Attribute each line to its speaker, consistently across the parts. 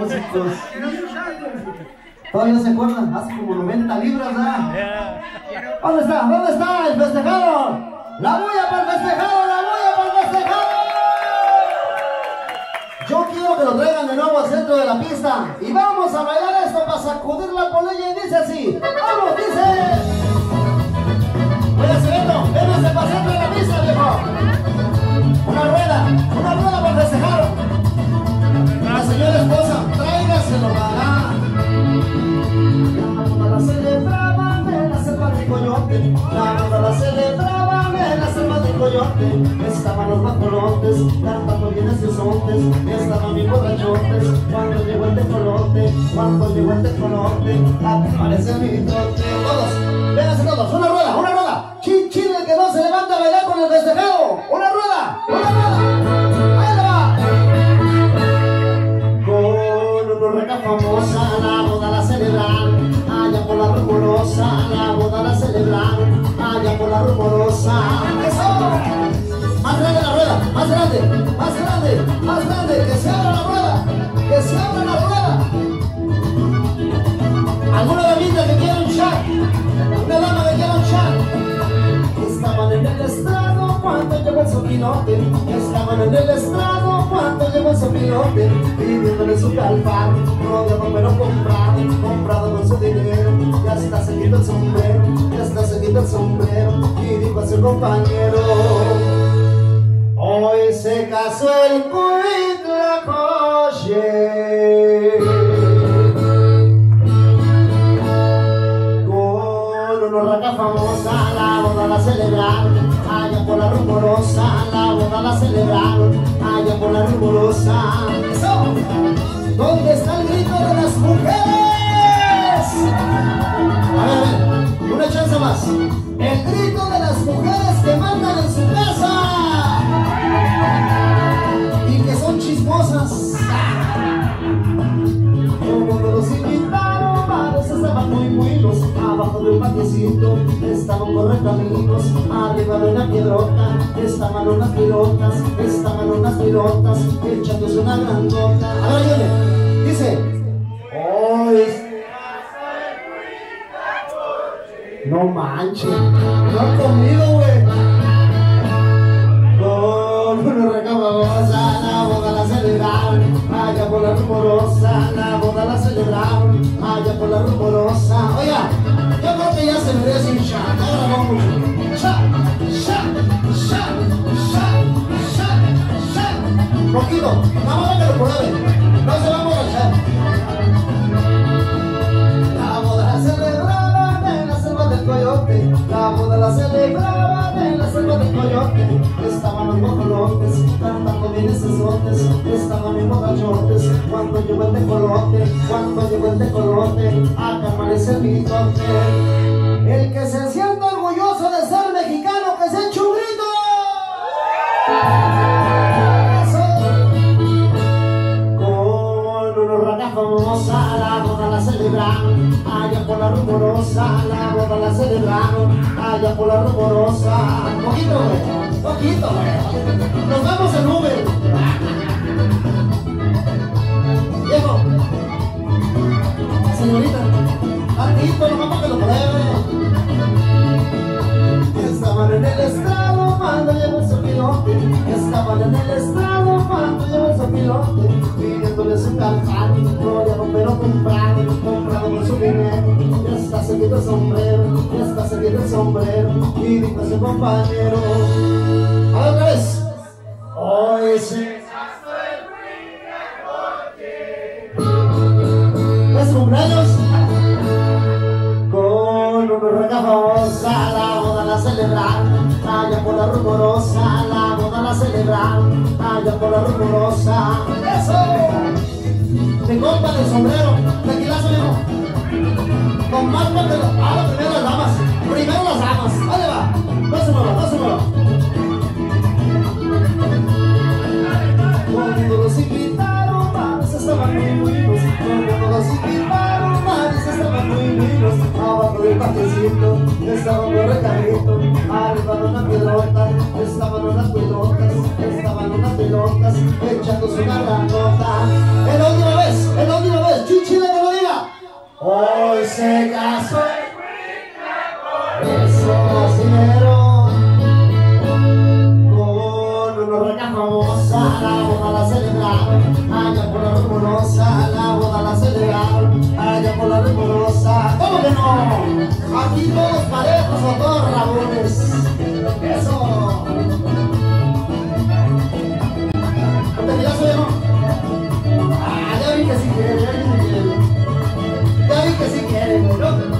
Speaker 1: músicos. Todavía se acuerdan, hace como 90 libras, ¿verdad? ¿Dónde está? ¿Dónde está el festejado? ¡La bulla para el festejado! ¡La bulla para el festejado! Yo quiero que lo traigan de nuevo al centro de la pista y vamos a bailar esto para sacudir la polilla y dice así. ¡Vamos! Dice. Oye, Cereto, véngase para el centro de la pista, viejo. Una rueda para el festejado. La señora esposa, tráigaselo para la celebraban en la selva del coyote. La boda la celebraban en la selva del coyote. Estaban los bacolotes cantando bien esos estaban bien borrachotes. Cuando llegó el tecolote, aparece mi trote. Todos, vénganse todos, una rueda. Chin, chin, el que no se levanta a bailar con el festejado. Una rueda. Ahí le va. Con una reca famosa, la boda la celebraron. Allá por la rumorosa, la boda la celebraron. Allá por la rumorosa. ¡Eso! Más grande la rueda, más grande, que se abra la rueda, ¿Alguna damita que quiera un chat? ¿Una dama que quiera un chat? Estaban en el estrado cuando llegó el sopilote. Pidiéndole su calvar, rodeado pero comprado con su dinero. Ya está se quita el sombrero, y dijo a su compañero: hoy se casó el Cuitlacoche con una raca famosa. La boda la celebraron allá por la rumorosa. La boda la celebraron allá por la rumorosa. ¡Eso! ¿Dónde está el grito de las mujeres? A ver, una chance más. El grito de las mujeres que mandan en su casa y que son chismosas. Como los invitaron, varios estaban muy los abajo de un patiecito estaban correcaminos, arriba de una piedrota estaban unas pilotas echándose una grandota. A ver, oye, dice: hoy no manches, no han comido, güey. Con una reca famosa, la boda la celebraron allá por la rumorosa. La boda la celebraron allá por la rumorosa. Oiga, yo creo que ya se merece un chat. Ahora vamos mucho. Chat. Poquito, vamos a que lo pruebe. No se va a emborrachar. La boda la celebraban en la selva del coyote. Estaban los bocolotes cantando bien esos estaban bien borrachotes. Cuando llegó el tecolote, acá amanece el bigote. El que se siente orgulloso de ser mexicano, que se eche un grito. Famosa, la boda la celebraron allá por la rumorosa. La boda la celebraron allá por la rumorosa. Poquito, güey. Nos vamos en Uber. Viejo, señorita, tantito, nomás para que lo pruebe. Estaban en el estrado cuando llegó el sopilote. Pidiéndole su calzado, rodeado pero comprado con su dinero. Ya está seguido el sombrero, y dijo a su compañero: a ver, otra vez. Hoy se casó el Cuitlacoche. ¿Es cumpleaños? Con una reca famosa, la boda la celebraron allá por la rumorosa. La boda la celebraron allá por la rumorosa. ¡Eso! Mi compa del sombrero, tequilazo, viejo. Con más porque primero las damas. Ahí va. No se mueva. Cuando los invitaron, varios estaban muy buenos. Abajo del patiecito estaban los recaditos, arriba de una piedrota estaban unas pilotas echándose una grandota. Es la última vez. allá por la rumorosa, la boda la celebraron, allá por la rumorosa. ¿Cómo que no? Aquí todos parejos o todos rabones. Eso. ¿Te miras o no? Ah, ya vi que sí quieren, ya vi que sí quieren. Ya vi que sí quieren, ¿no?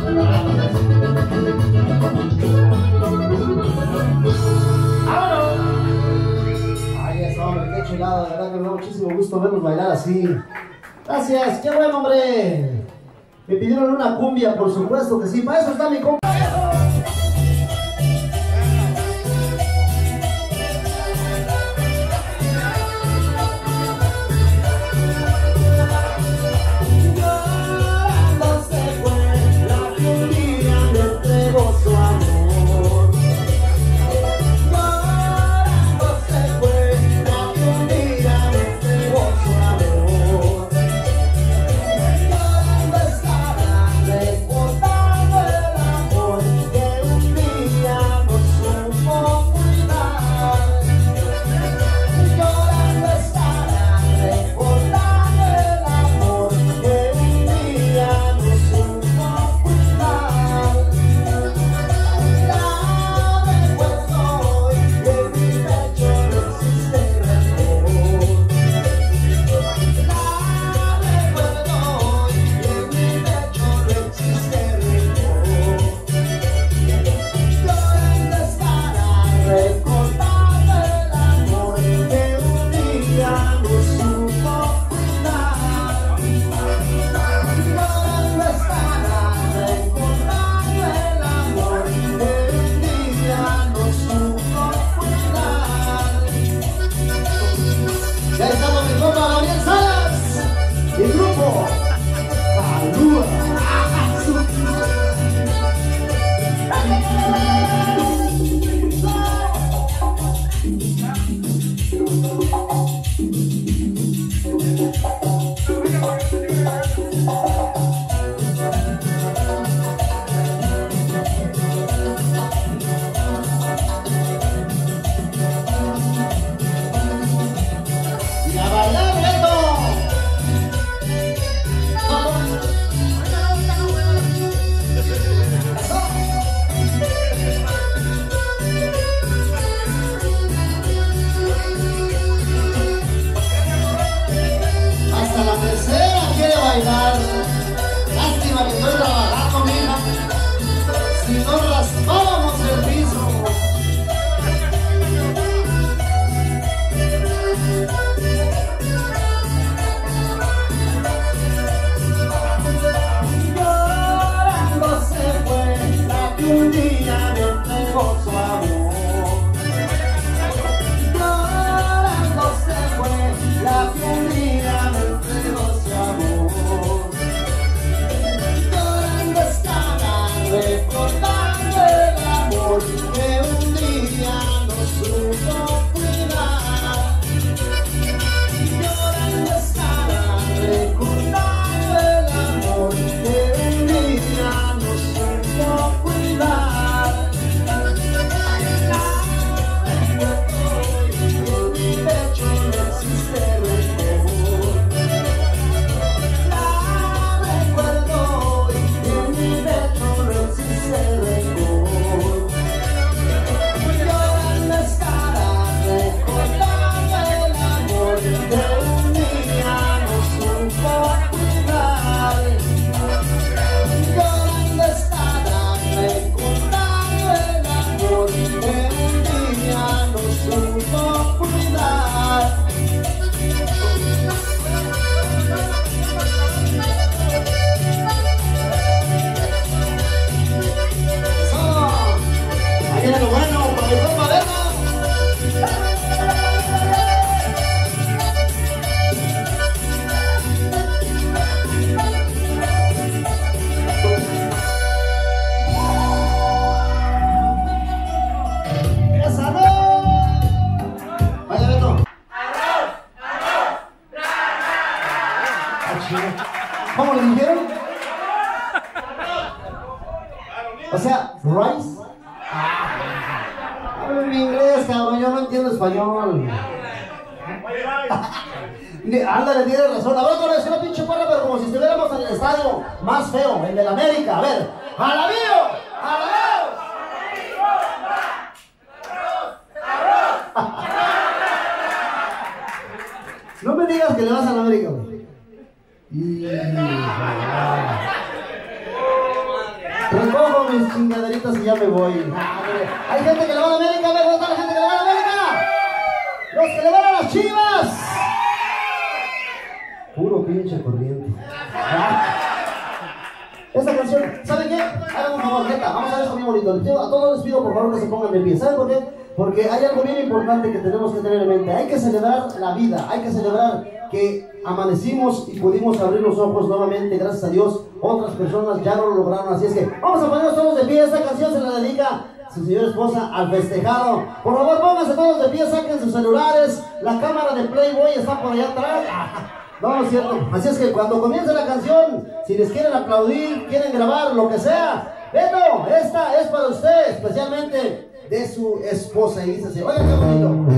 Speaker 1: Ay, eso, hombre, qué chulada, de verdad que me da muchísimo gusto verlos bailar así. Gracias, qué bueno, hombre. Me pidieron una cumbia, por supuesto que sí. Para eso está mi compa. Lástima que estoy trabajando, mija. Si no raspábamos el piso. Llorando se fue la que un día me entregó su amor. Llorando se fue la que un día me entregó su amor. Recordando el amor que un día nos supo cuidar. Llorando estará recordando el amor que un día nos supo cuidar. En mi pecho no existe rencor. La recuerdo y en mi pecho no existe rencor. Llorando estará recordando el amor que un día nos supo cuidar. Llorando estará recordando el amor que un día nos supo cuidar. Ahí viene lo bueno, para mi compa Beto. ¡Esa no! Vaya Beto. ¿Cómo le dijeron? O sea, rice. Habla en inglés, cabrón, yo no entiendo español. Ándale, tienes razón. A ver, otra vez, una pinche porra, pero como si estuviéramos en el estadio más feo, el del América. A ver, ¡alabío! ¡Alabío! No me digas que le vas a la América, güey. Recojo mis chingaderitas y ya me voy. Hay gente que le va a la América, a ver, ¿dónde está la gente que le va a la América? ¡Los que le van a las Chivas! Puro pinche corriente. Esta canción, ¿saben qué? Hagan un favor, neta, vamos a ver esto bien bonito. A todos les pido por favor que se pongan de pie. ¿Saben por qué? Porque hay algo bien importante que tenemos que tener en mente. Hay que celebrar la vida, hay que celebrar que amanecimos y pudimos abrir los ojos nuevamente, gracias a Dios. Otras personas ya no lo lograron, así es que vamos a ponernos todos de pie. Esta canción se la dedica su señora esposa al festejado. Por favor, pónganse todos de pie, saquen sus celulares. La cámara de Playboy está por allá atrás. No, no es cierto. Así es que cuando comience la canción, si les quieren aplaudir, quieren grabar, lo que sea, Beto, esta es para usted, especialmente de su esposa. Y dice así, oigan qué bonito.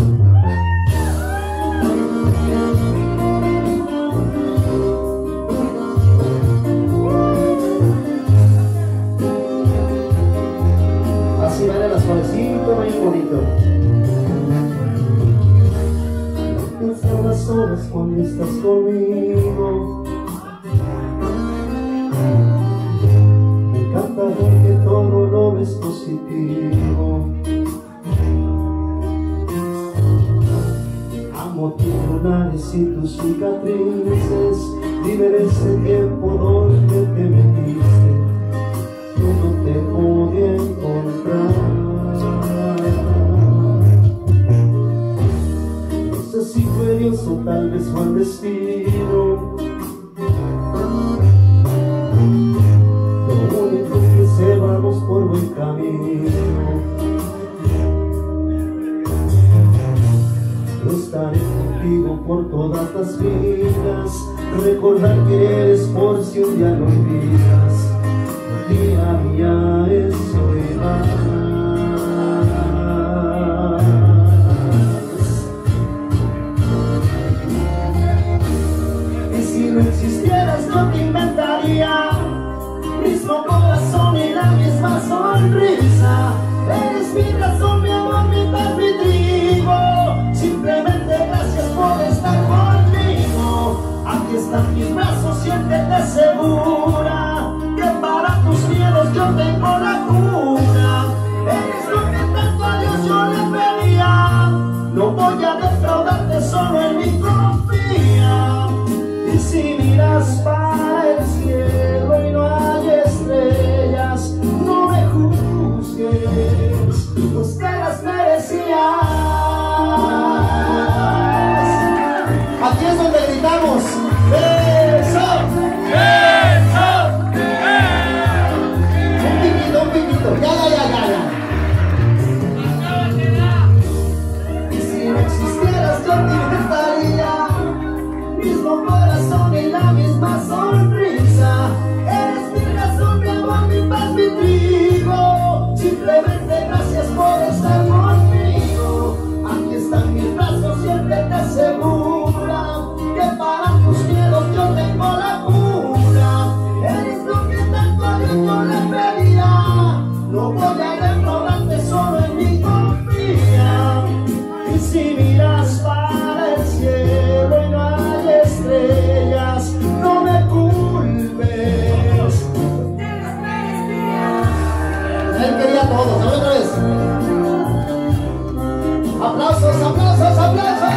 Speaker 1: Así vale la suavecito, muy bonito. Pienso las horas cuando estás conmigo. Me encanta ver que todo lo ves positivo. Amo tus lunares y tus cicatrices. Vive de ese tiempo donde te metiste. Yo no te podía encontrar. No sé si fue Dios o tal vez fue el destino. Lo único es que sé, vamos por buen camino. Yo estaré contigo por todas las vidas. Recordar que eres por si un día lo olvidas. Día a día eso y más. Y si no existieras yo te inventaría mismo corazón y la misma sonrisa. Eres mi razón, mi amor, mi paz, mi trigo. Simplemente gracias por estar conmigo. Aquí están mis brazos, siéntete segura que para tus miedos yo tengo la cura. Eres lo que tanto a Dios yo le pedía. No voy a defraudarte, solo en mí confía. Y si miras para el cielo y no hay estrellas, no me juzgues, pues te las merecías. Aquí es donde gritamos ¡eso! Un piquito, ya. Y si no existieras yo te inventaría mismo corazón y la misma sonrisa. Eres mi razón, mi amor, mi paz, mi trigo. Simplemente gracias por estar conmigo. Aquí están mis brazos, siéntete segura que para tus miedos yo tengo la cura. Eres lo que tanto a Dios yo le pedía. No voy a defraudarte, solo en mí confía. Y si miras para el cielo y no hay estrellas, no me culpes. Él quería a todos, ¿sabes? Otra vez. Aplausos, aplausos, aplausos.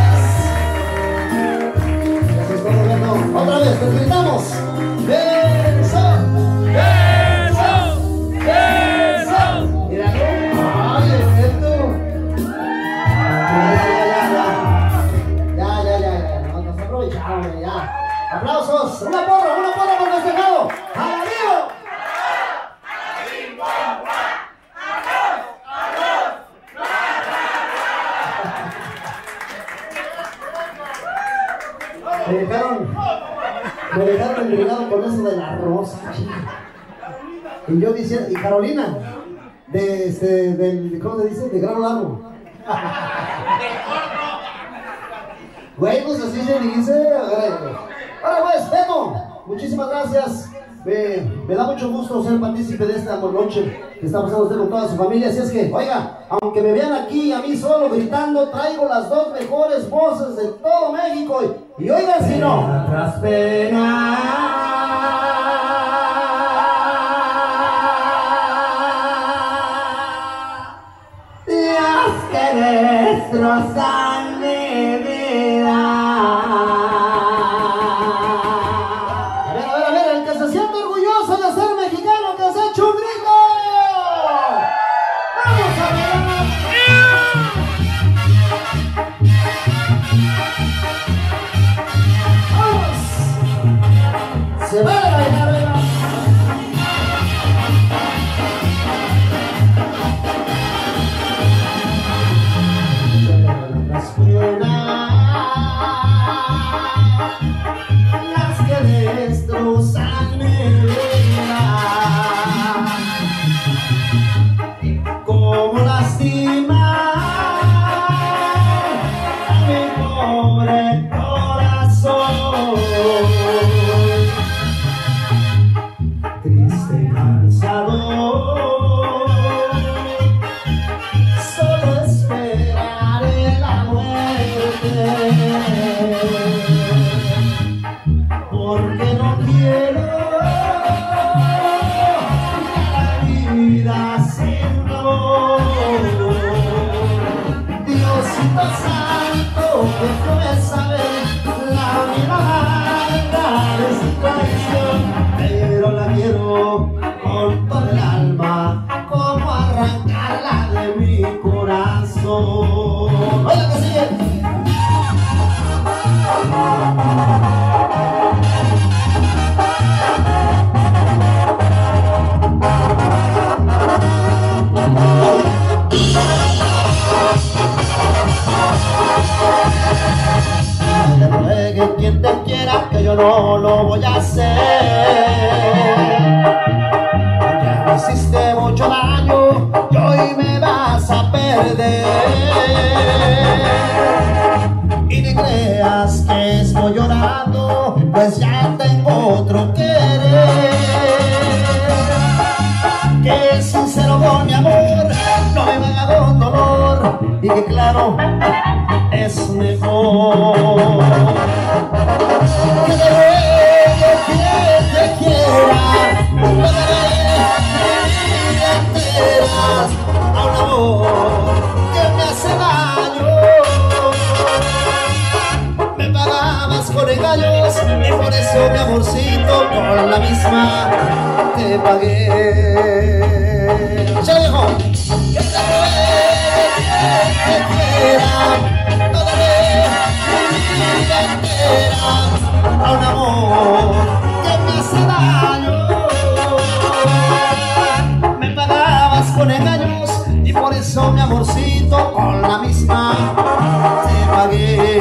Speaker 1: Eso es todo, Beto. Otra vez, te gritamos. ¡Beso! ¡Beso! ¡Beso! Mira, ¡ay, Beto! Ya. Nos aprovechamos, ya. Aplausos. Una porra por el festejado. ¡Alabío! Me dejaron intrigado con eso de la rosa, chica. Y yo decía, y Carolina, del, ¿cómo se dice? De Gran Lago. Güey, pues así se dice. Ahora pues, Beto, muchísimas gracias. Me da mucho gusto ser partícipe de esta noche que está pasando usted con toda su familia. Así es que, oiga, aunque me vean aquí a mí solo gritando, traigo las dos mejores voces de todo México. Y oigan si no. Pena tras pena. Las que destrozan mi vida. Se va a bailar, ¿verdad? Las penas, las que destrozan mi vida, como lastimar a mi pobre corazón. Triste y cansado, solo esperaré la muerte, porque no quiero la vida sin amor. Diosito santo, que tú me sabes la vida amarga de su traición, pero la quiero con todo el alma, como arrancarla de mi corazón. ¡Oiga que sigue! Te ruegue quien te quiera, que yo no lo voy a hacer. Ya me hiciste mucho daño y hoy me vas a perder. Y ni creas que estoy llorando, pues ya tengo otro querer. Que es sincero con mi amor, no me va a dar dolor, y que claro, es mejor que te ruegue quien te quiera, no daré mi vida entera a un amor que me hace daño. Me pagabas con engaños y por eso mi amorcito con la misma te pagué. ¡Ya viejo! Que te ruegue quien te quiera, no daré mi vida entera a un amor que me hace daño. Me pagabas con engaños y por eso mi amorcito con la misma te pagué.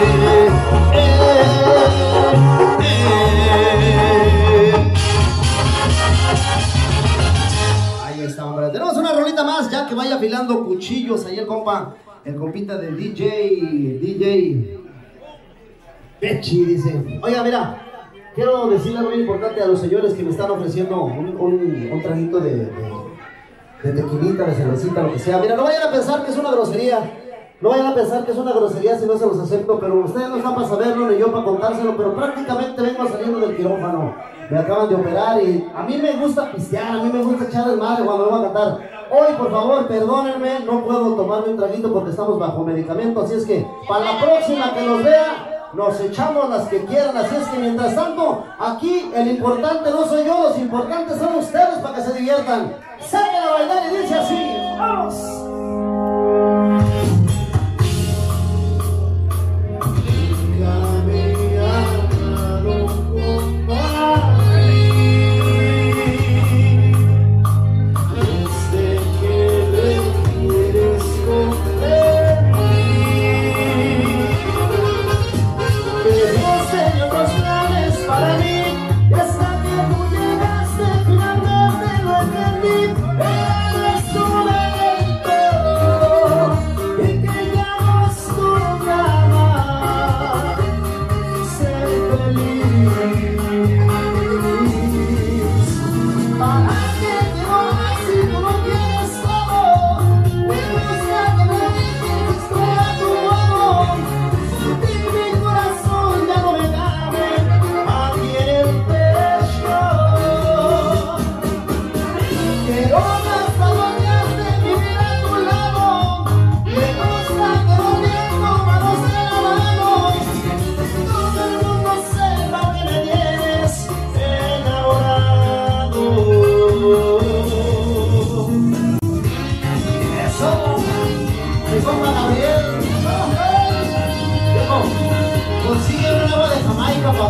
Speaker 1: Ahí está, hombre. Tenemos una rolita más, ya que vaya afilando cuchillos ahí el compa, el compita del DJ Pechi, dice. Oiga, mira, quiero decirle algo muy importante a los señores que me están ofreciendo un traguito de tequilita, de cervecita, lo que sea. Mira, no vayan a pensar que es una grosería. No vayan a pensar que es una grosería si no se los acepto, pero ustedes no están para saberlo ni yo para contárselo, pero prácticamente vengo saliendo del quirófano. Me acaban de operar y a mí me gusta pistear, a mí me gusta echar desmadre cuando me voy a cantar. Hoy, por favor, perdónenme, no puedo tomarme un traguito porque estamos bajo medicamento, así es que para la próxima que nos vea, nos echamos las que quieran. Así es que mientras tanto, aquí el importante no soy yo, los importantes son ustedes para que se diviertan. Salgan a bailar y dice así, ¡vamos!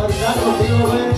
Speaker 1: brincar contigo, güey.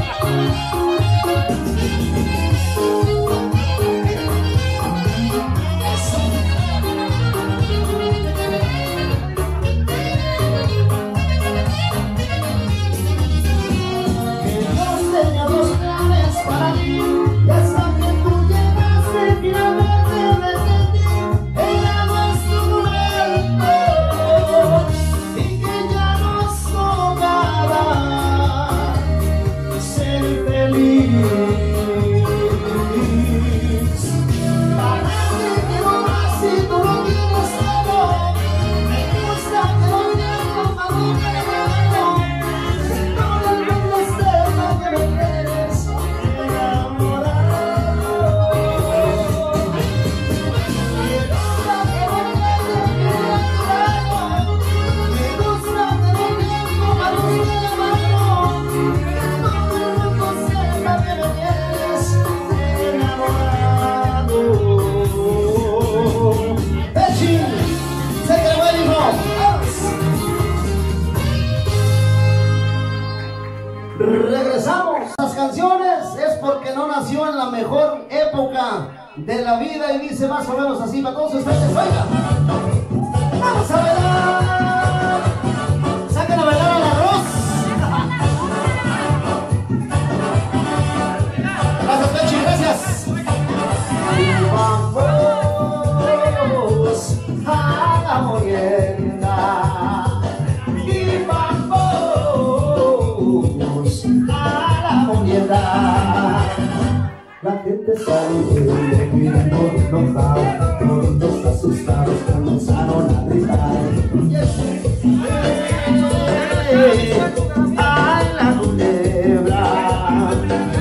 Speaker 1: Regresamos. Las canciones es porque no nació en la mejor época de la vida y dice más o menos así para todos ustedes. Oiga, vamos a bailar. Saquen a bailar al arroz. Gracias, Pechi, gracias. Y vamos a la molienda. Y vamos a la molienda. La gente sale mirando los lados, todos asustados comenzaron a gritar. ¡Ay, la culebra!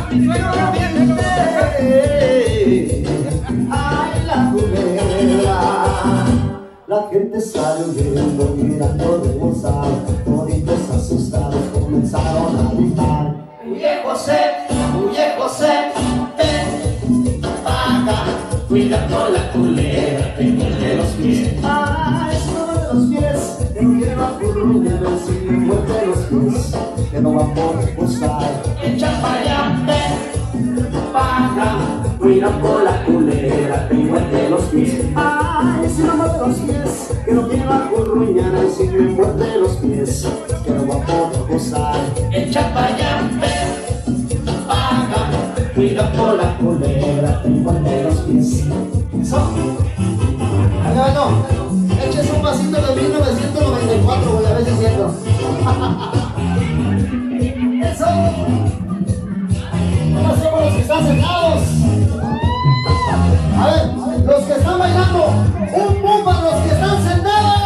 Speaker 1: ¡Ay, la culebra! La gente sale mirando rebosado, todos asustados comenzaron a gritar. Huye José, ven, paga, cuidando la culebra, te muerde los pies. Ah, es uno de los pies, que no quiere la culebra, si me muerde los pies, que no va a poder gustar. Echa para allá, ven, paga, cuidando la culebra, te muerde los pies. Ah, es uno de los pies, que no quiere la culebra, si me muerde los pies, que no va a poder gustar. Echa para allá, ven, cuida por la culebra, te muerde los pies. Eso. Acá no. Eches un vasito de 1994, voy a ver si es cierto. Eso. ¿Cómo hacemos los que están sentados? A ver, los que están bailando, un boom para los que están sentados.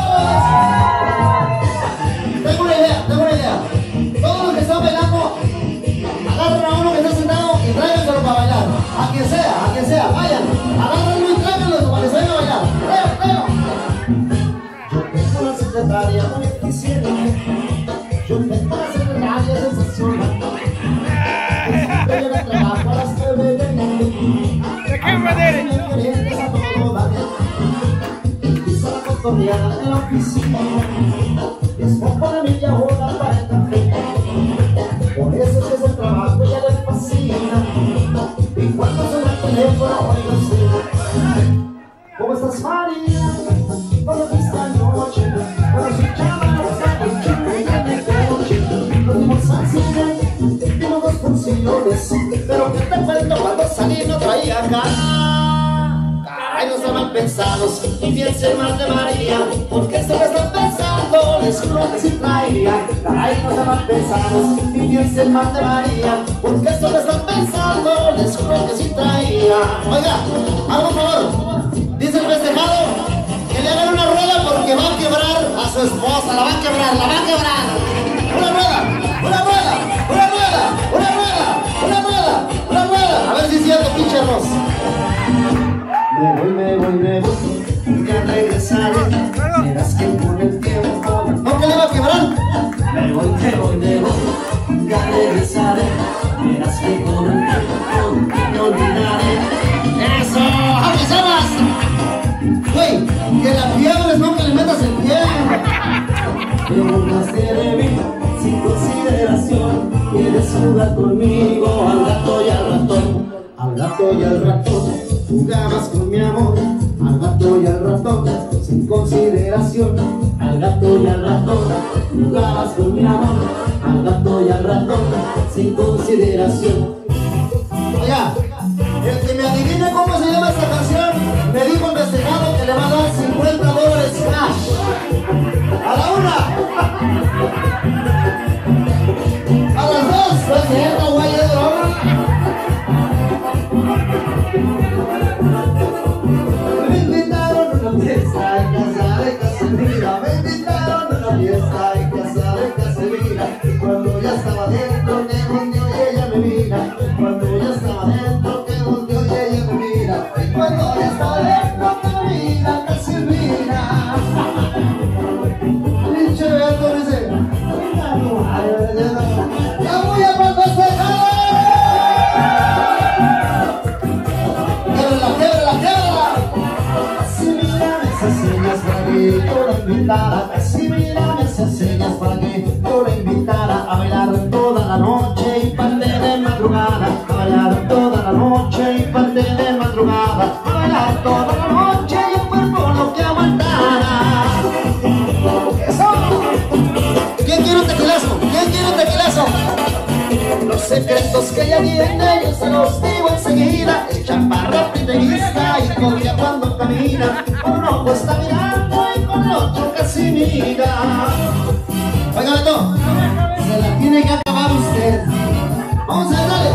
Speaker 1: Tengo una idea. Todos los que están bailando, agarren a uno que está sentado y tráiganselo para bailar. A quien sea, vayan. Agárrenlo y tráiganlo para que se venga a bailar. Tráiganlo. Yo tengo la secretaria muy eficiente. Yo tengo la secretaria sensacional. Siempre yo le trabajo a las que me ven.
Speaker 2: ¿De qué manera?
Speaker 1: Hizo la cotorreada en la oficina. Es poco de mi ahora para el café. Por eso es que ese trabajo ya les fascina. Y cuando suena el teléfono, oigo así. ¿Cómo estás, María? ¿Cómo fuiste anoche? Cuando su chava está con chica en el coche. Nos dimos al cine, dimos 2 funciones. Pero que te cuento, cuando salí no traía cara. Caray, no estaban pensados, y piense más de María. Porque esto que están pensando, les juro que sí traía. Caray, no estaban pensados, y piensen más de María. Porque esto que están pensando, les juro que sí traía. Oiga, haga un favor, dice el festejado que le hagan una rueda porque va a quebrar a su esposa. La va a quebrar. Una rueda. A ver si es cierto, pinche arroz. Me voy, ya regresaré. Verás que con el tiempo ¿no que le va a quebrar? Me voy, ya regresaré. Verás que con el tiempo me olvidaré. ¡Eso! ¡Avisadas! Güey, que la fiebre no que le metas el pie. Te burlaste de mí sin consideración. ¿Quieres jugar conmigo? Al gato y al ratón, al gato y al ratón. Jugabas con mi amor, al gato y al ratón, sin consideración. Al gato y al ratón, jugabas con mi amor, al gato y al ratón, sin consideración. Oiga, el que me adivine cómo se llama esta canción, me dijo el investigado que le va a dar $50 cash. A la una. A las dos, no es cierto, güey, es broma. Me invitaron a una fiesta de casa de Casemira. Me invitaron a una fiesta de casa de Casemira. Y cuando ya estaba dentro, que volteó y ella me mira. Cuando ya estaba dentro, que volteó y ella me mira. Y cuando ya estaba dentro, que me mira Casemira. Pinche Beto dice, ¡ya voy a festejar! Casi mírame esas señas para que yo la invitara a bailar toda la noche y parte de madrugada, a bailar toda la noche y parte de madrugada, a bailar toda la noche y el cuerpo lo que aguantara. ¡Eso! ¿Quién quiere un tequilazo? ¿Quién quiere un tequilazo? Los secretos que ella tiene yo se los digo enseguida. El chaparro piteguista y copia cuando camina, con un ojo está mirando y con el otro casi mira. Oiga, Beto, se la tiene que acabar usted. Vamos a ver, dale.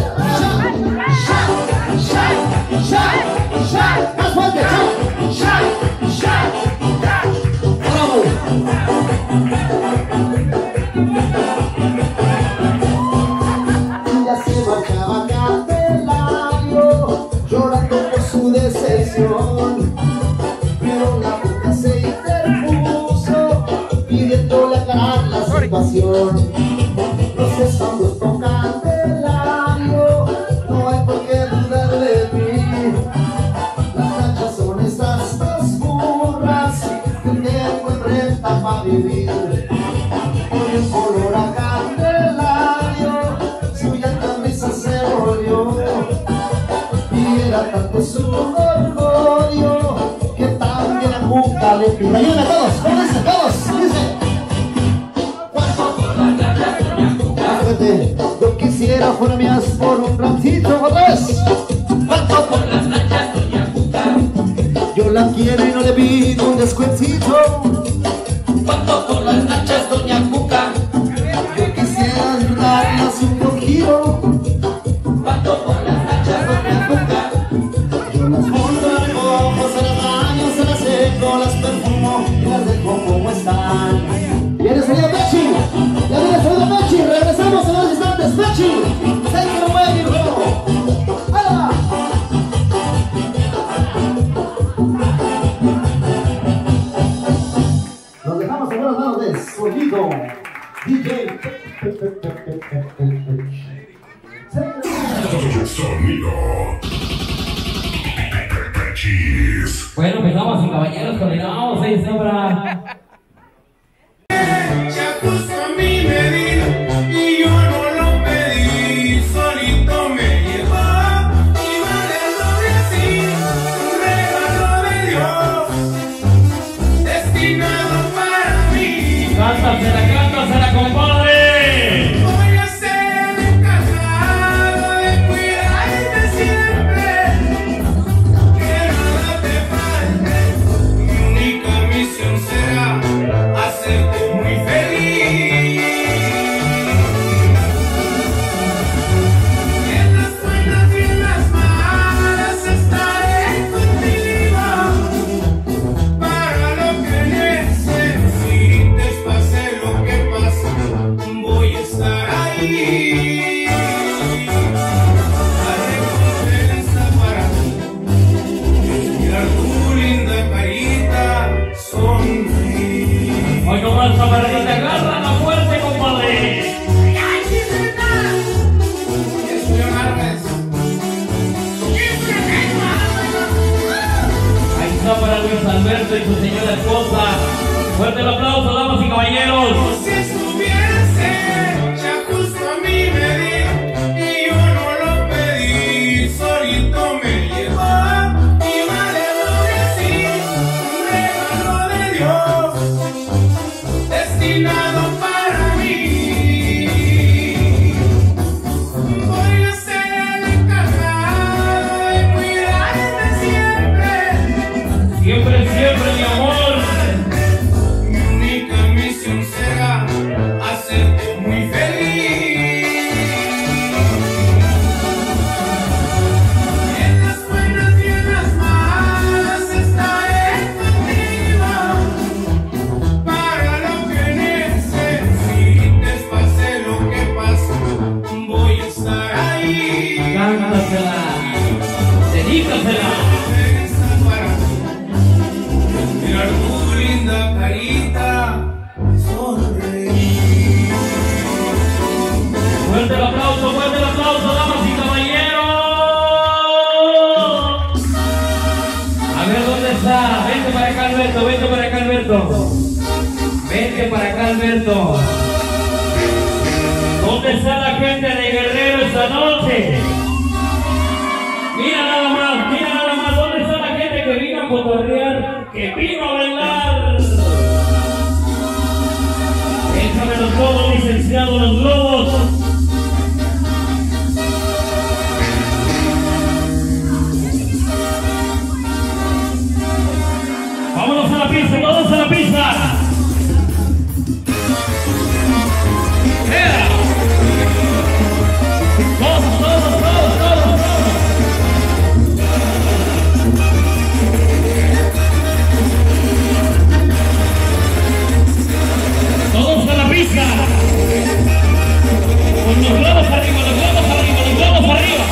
Speaker 1: Shot. Más fuerte. Shot. Bravo. Ella se marchaba Candelario, llorando por su decepción. Pero la boca se interpuso, pidiéndole aclarar la situación. Los estamos con Candelario, no hay por qué dudar de mí. Las cachas son estas dos burras que tengo en renta para vivir. Hoy el color a Candelario, su llanta risa se volvió. Y era tanto su orgullo que también a Cuca le pidió. Ayúdenme todos, ¿cómo dice? Todos, dice. Yo quisiera fuera mías por un ratito, otra vez. ¿Cuánto por las nachas, doña Cuca? Yo la quiero y no le pido un descuentito. ¿Cuánto por las nachas, doña Cuca? Yo quisiera darlas un poquito. ¿Cuánto por las nachas, doña Cuca? Yo las monto en el cojo, se las baño, se las seco, las perfumo y las dejo como están. ¿Viene salido Pechi? ¿Ya viene salido Pechi? Regresamos en unos instantes, Pechi. Sé que no puede ir luego. ¡Hala! Nos dejamos en buenas manos de Solito DJ.
Speaker 2: Sonido.
Speaker 3: Bueno, empezamos y caballeros, continuamos, ahí está para...
Speaker 4: Ya justo a mí me vino y yo no lo pedí, solito me llegó y vale el doble así, un regalo de Dios, destinado para mí.
Speaker 3: Cántasela, compadre.
Speaker 4: Voy a ser encargado de cuidarte siempre, que nada te falte, mi única misión será hacerte muy feliz. En las buenas y en las malas estaré contigo, para lo que necesites, pase lo que pase, voy a estar ahí. La recompensa para ti, mirar tu linda carita sonreír.
Speaker 3: Hoy nomás para que te agarra la fuerte, compadre. Ahí está para Luis Alberto y su señora esposa. Fuerte el aplauso, damas y caballeros.
Speaker 4: Si estuviese, ya justo a mí me
Speaker 3: Fuerte el aplauso, damas y caballeros. A ver dónde está. Vente para acá, Alberto, vente para acá, Alberto. Vente para acá, Alberto. ¿Dónde está la gente de Guerrero esta noche? Mira nada más, ¿dónde está la gente que vino a cotorrear, que vino a bailar? Déjame los globos, licenciado, los globos. Vámonos a la pista, todos a la pista. Todos a la pista. Con los globos arriba, los globos arriba, los globos arriba.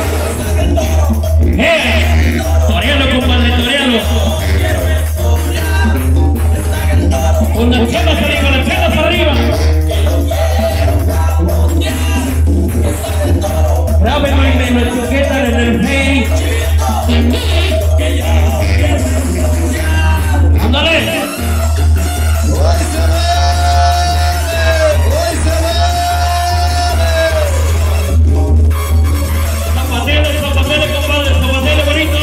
Speaker 3: Torealo, compadre, torealo. Con las chelas arriba, las chelas arriba. Grábenme en la etiqueta en el Face. ¡Ándale! Zapatele, compadre, zapatele bonito.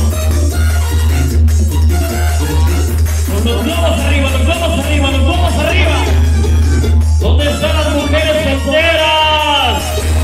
Speaker 3: Con los globos arriba, los globos arriba, los globos arriba. ¿Dónde están las mujeres solteras?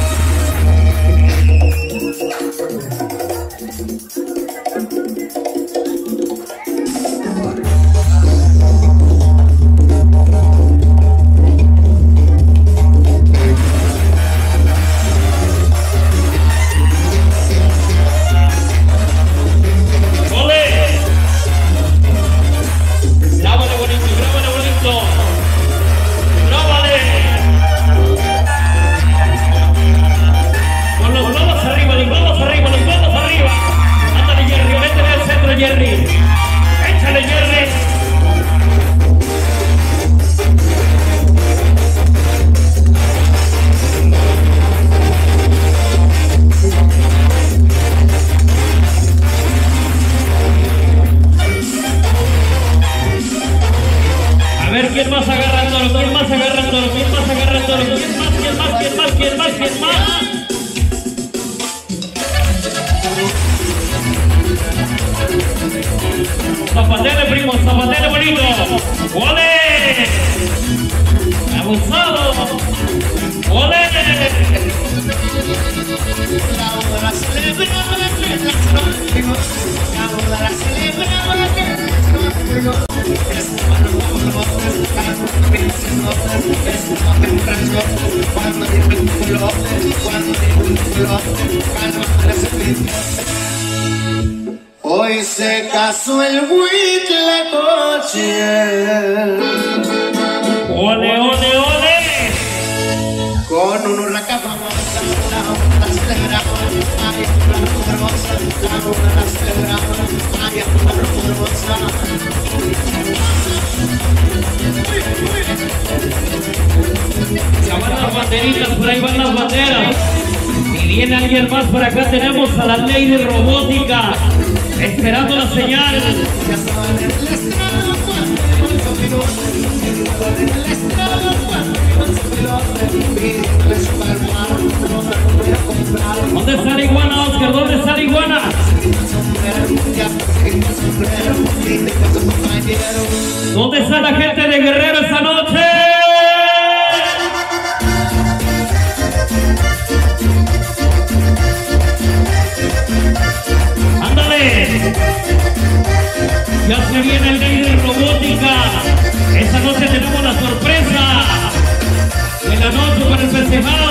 Speaker 3: Jerry, échale, Jerry. A ver quién más agarrándolo, quién más agarrándolo, quién más agarrándolo, quién más, quién más, quién más, quién más, quién más. Zapatele, primo, zapatele bonito. ¡Ole! ¡Abusado! ¡Ole!
Speaker 1: Hoy se casó el Huitlacoche.
Speaker 3: ¡Ole, ole, ole!
Speaker 1: Con un huracán la celebramos, ay, la celebramos, ay,
Speaker 3: ya van las banderitas, por ahí van las banderas. Y viene alguien más por acá, tenemos a la ley de robótica, esperando la señal. ¿Dónde está la iguana, Oscar? ¿Dónde está la iguana? ¿Dónde está la gente de Guerrero esta noche? Ya se viene el rey de robótica. Esta noche tenemos la sorpresa de la noche para el festejado.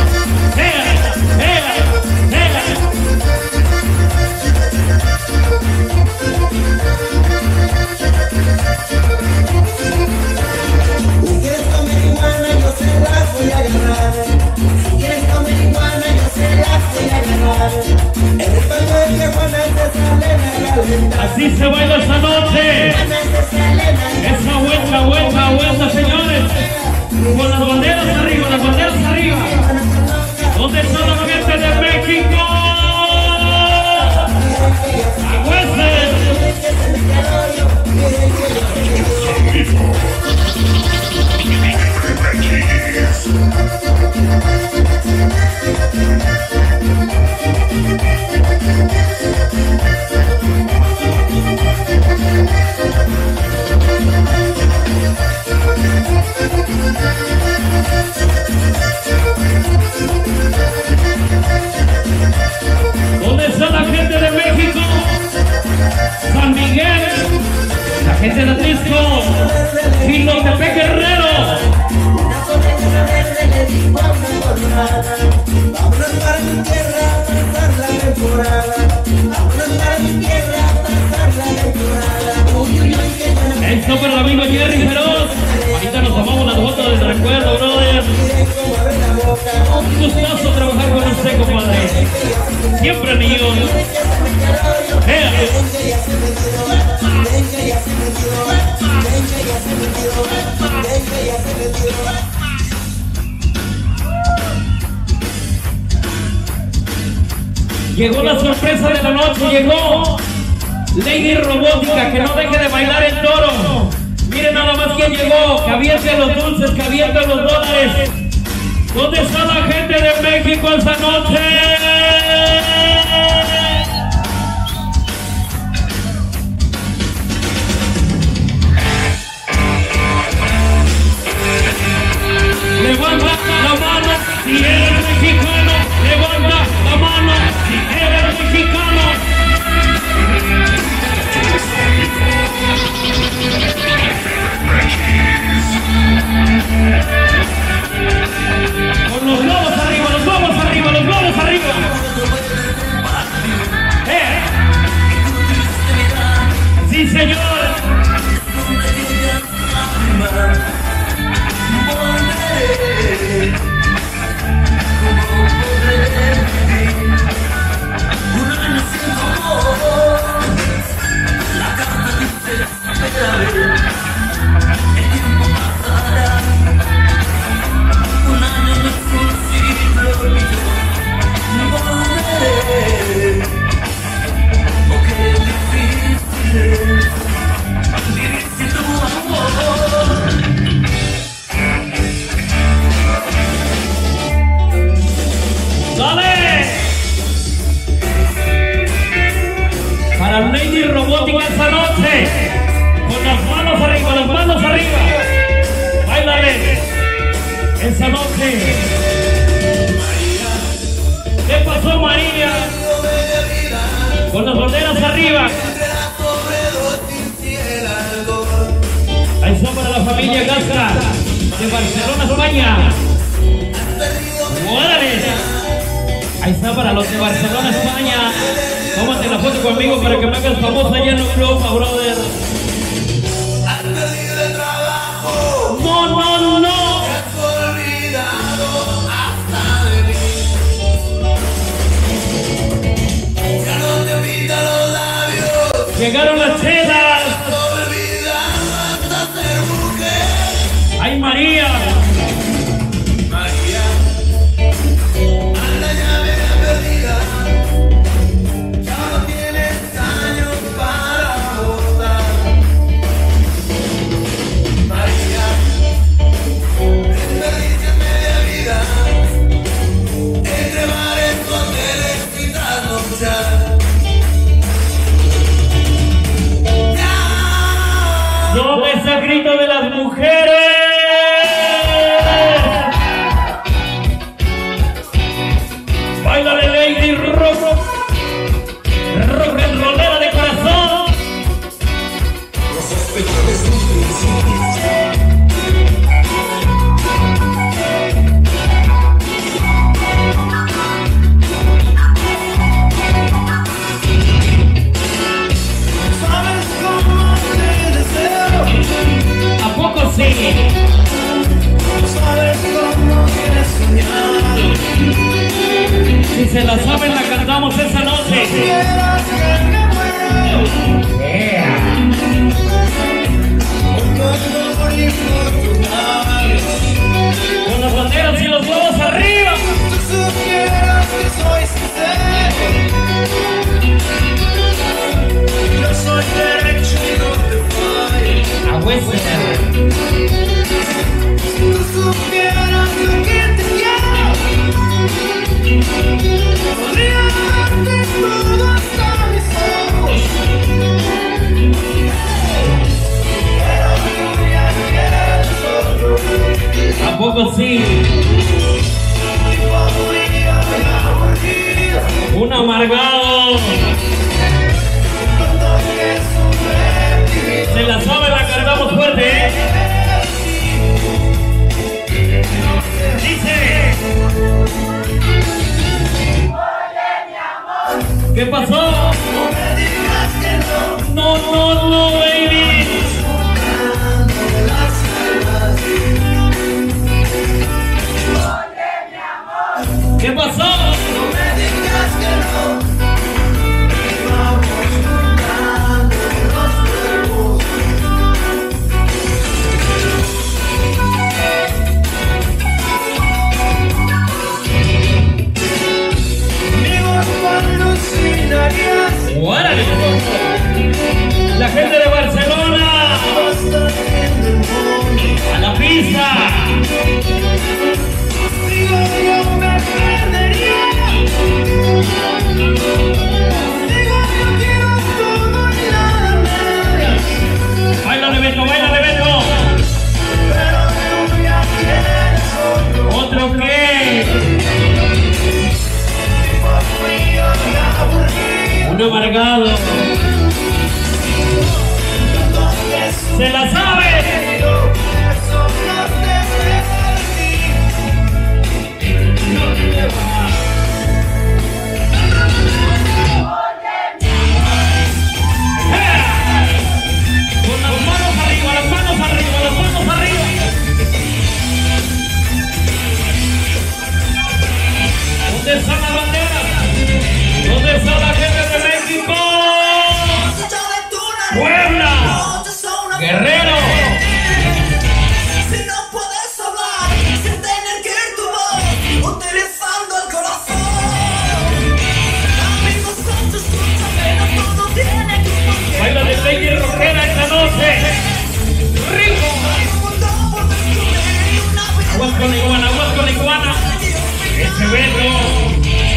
Speaker 1: Si quieres comer iguana, yo se las voy a agarrar. Si quieres comer iguana, yo se las voy a agarrar. El respaldo de iguana se sale a calentar.
Speaker 3: Así se baila esta noche. Esa vuelta, vuelta, vuelta, señores. Con las banderas arriba, las banderas arriba. ¿Dónde está la gente de México? San Miguel, la gente de Atlisco, Filotepec Guerrero.
Speaker 4: Vámonos para mi tierra a pasar la temporada. Vámonos para mi tierra a pasar la temporada. Uy, uy, uy, qué buena.
Speaker 3: Esto para el amigo Jerry Feroz. Ahorita nos tomamos las fotos del recuerdo, brother. Un gustazo trabajar con usted, compadre. Siempre mío. Llegó la sorpresa de la noche, llegó Lady Robótica, que no deje de bailar el toro. Miren nada más quién llegó, que aviente los dulces, que aviente los dólares. ¿Dónde está la gente de México esta noche? Levanta la mano si eres mexicano, levanta la mano si eres mexicano. Con los globos arriba, los globos arriba, los globos arriba. Sí, señor. Para Lady Robótica esta noche, con las manos arriba, báilale esta noche. ¿Qué pasó, María? Con las banderas arriba. Ahí está para la familia Gasca de Barcelona, España. ¡Órale! Ahí está para los de Barcelona, España. Tómate la foto conmigo para que me hagas famosa allá en Europa, brother.
Speaker 4: Has perdido el trabajo.
Speaker 3: No, no, no.
Speaker 4: Te has olvidado hasta de mí. Ya no te pintan los labios.
Speaker 3: Llegaron las chelas.
Speaker 4: Te has olvidado hasta ser mujer.
Speaker 3: ¡Ay, María!
Speaker 4: María, anda ya media perdida. Ya no tienes años para votar. María, te perdiste media vida entre bares, hoteles y trasnochar.
Speaker 3: ¿Dónde está el grito de las mujeres? ¡Báilale, Lady Rock and rollera de corazón!
Speaker 4: Los sospechosos de un principio. ¿Sabes cómo te deseo?
Speaker 3: ¿A poco sí?
Speaker 4: ¿Sabes cómo quieres soñar?
Speaker 3: Si se la saben, la cantamos esa noche.
Speaker 4: Quieras que me muera. Un dolor infortunado.
Speaker 3: Con las banderas y los globos arriba.
Speaker 4: Tú supieras que soy sincero. Yo soy derecho y no te fallo.
Speaker 3: A Western.
Speaker 4: Tú supieras lo que te quiero.
Speaker 3: ¿Qué pasó? No, no, no, baby. ¿Qué pasó?
Speaker 4: No me digas que no. Vamos juntando los cuerpos. Conmigo alucinarías.
Speaker 3: ¡Órale! La gente de Barcelona. A la pista.
Speaker 4: Contigo yo me perdería. Contigo yo quiero todo y nada más.
Speaker 3: Baila de Beto.
Speaker 4: Pero tú ya tienes otro.
Speaker 3: ¿Otro qué?
Speaker 4: Tipo frío y aburrido.
Speaker 3: Un amargado. ¡Se la sabe!
Speaker 4: Eso no te perdí. No te vas.
Speaker 3: Con las manos arriba, las manos arriba, las manos arriba. ¿Dónde están las banderas? ¿Dónde está la gente de México? ¡Puebla! ¡Guerrero!
Speaker 4: Si no puedes hablar sin tener que ir tu voz, utilizando el corazón. Amigos, escúchame, no todo tiene que ser.
Speaker 3: Baila de Lady Rockera esta noche. ¡Rico! Aguas con iguana, aguas con iguana. Ese beso.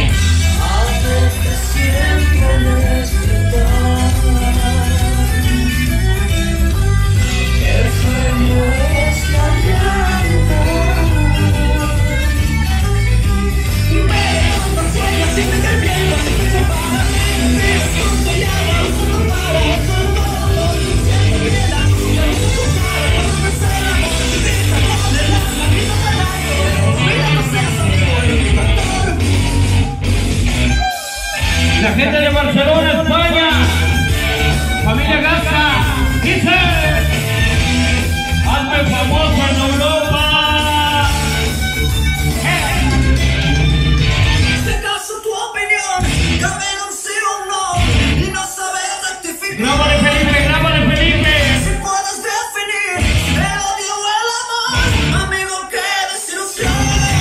Speaker 3: La gente de Barcelona, España, familia Gaza, dice, hazme famoso en Europa.
Speaker 4: Si acaso tu opinión cabe en un sí o un no y no sabes rectificar.
Speaker 3: Grábale Felipe, grábale Felipe.
Speaker 4: Si puedes definir el odio o el amor, amigo, qué desilusión.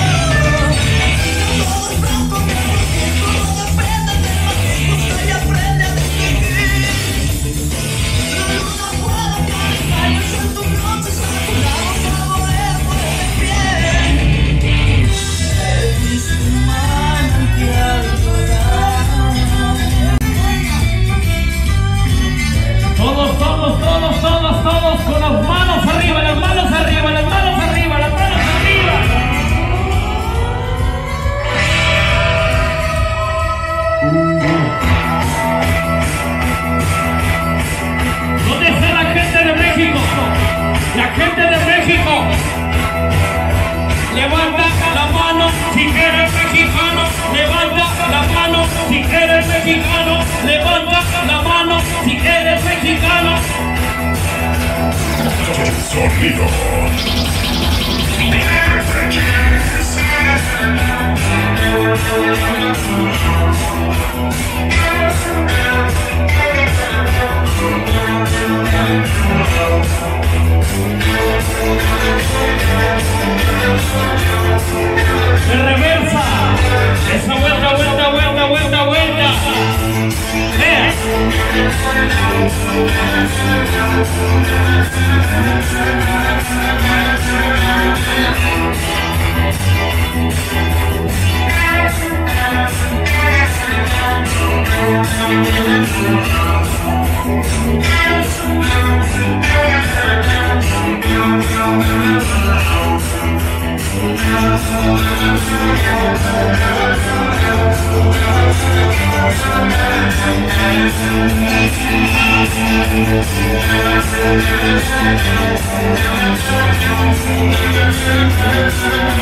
Speaker 4: No todo es blanco, negro, todo depende del matiz y aprende a distinguir. La luna puede caer en tus noches saturados, saborear por el pie. Eres un manantial dorado.
Speaker 3: Todos con las manos arriba, las manos arriba, las manos arriba, las manos arriba. ¿Dónde está la gente de México? La gente de México. Levanta la mano si eres mexicano. Levanta la mano si eres mexicano. Levanta la mano si eres mexicano.
Speaker 2: Sonido.
Speaker 3: De reversa. Esa vuelta, vuelta, vuelta, vuelta, vuelta.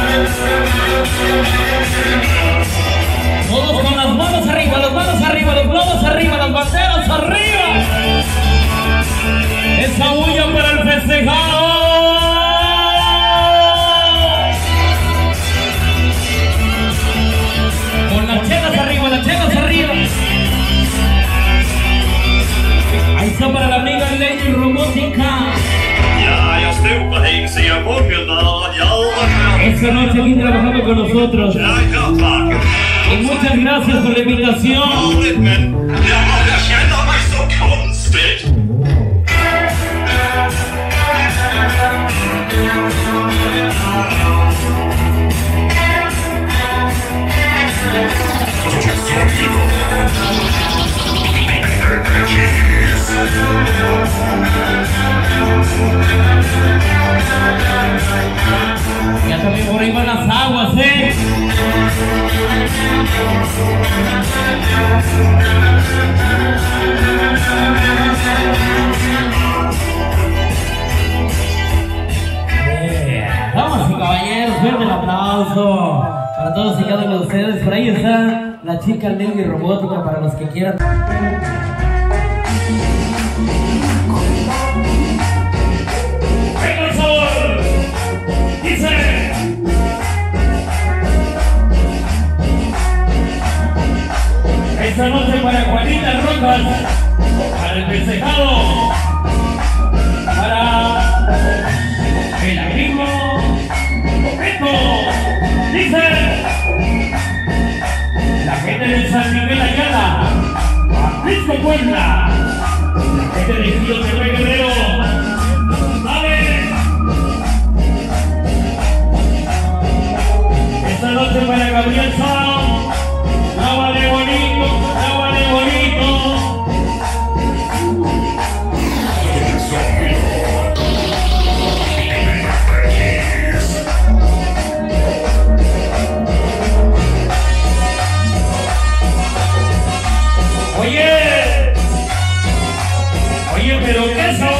Speaker 3: Todos con las manos arriba, las manos arriba, las manos Esa bulla para el festejado. Con las chelas arriba, las chelas arriba. Ahí está para la amiga Lady Robótica. Esta noche aquí trabajando con nosotros. Y muchas gracias por la invitación. Ya también por ahí van las aguas, Damas y caballeros, fuerte el aplauso para todos y cada uno de ustedes. Por ahí está la chica Lady Robótica para los que quieran. ¡Venga el sabor! Dice. Esta noche para Juanita Rojas, para el festejado, para el amigo Beto. Dice la gente de San Miguel Ayala, Jalisco, Puebla, la gente de Giro de Guerrero. ¡Dale! Esta noche para Gabriel Sao, ¡lábale bonito, lábale bonito! Oye, pero qué sabor.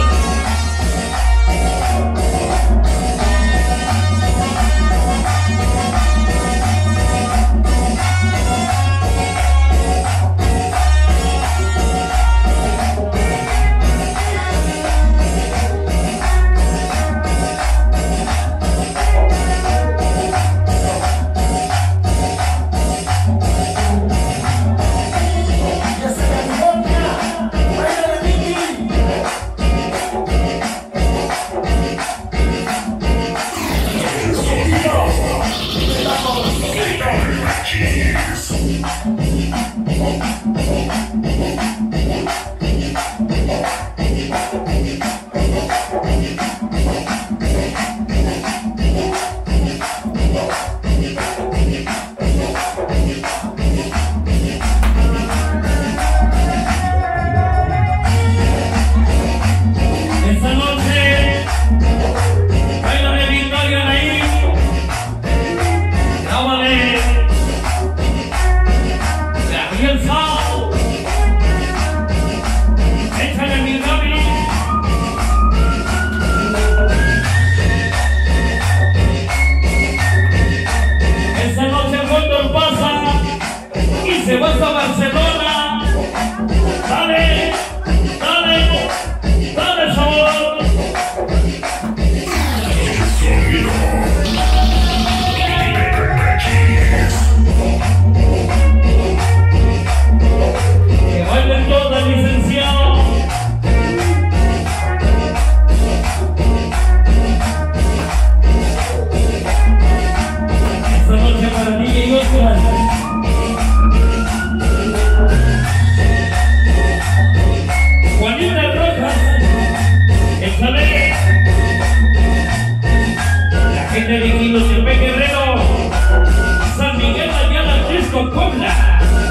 Speaker 3: Se va hasta Barcelona. Dale, dale, dale sabor. Que bailen todas, licenciado. Esta noche para mí y Oscar. Juanita Rojas, échale. La gente de Giro de Guerrero, San Miguel Ayala, Jalisco, Puebla.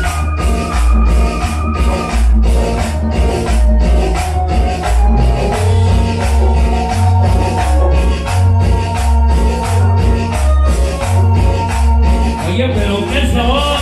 Speaker 3: Oye, pero qué sabor.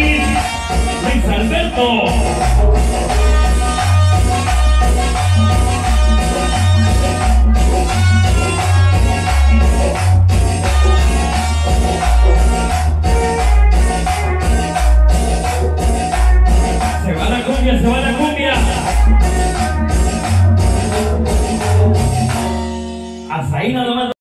Speaker 3: Luis Alberto. Ahí nada más.